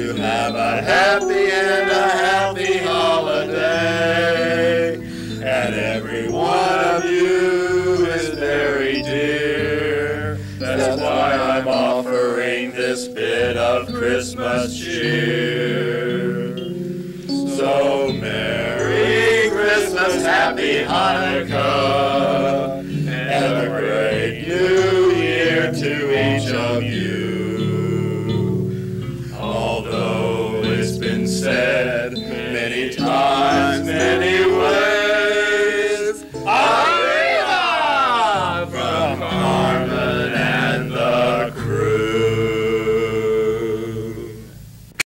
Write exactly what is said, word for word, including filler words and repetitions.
you have a happy and a happy holiday. And every one of you is very dear. That's why I'm offering this bit of Christmas cheer. So Merry Christmas, Happy Hanukkah, and a great New Year to each of you. Although it's been said many times, many ways,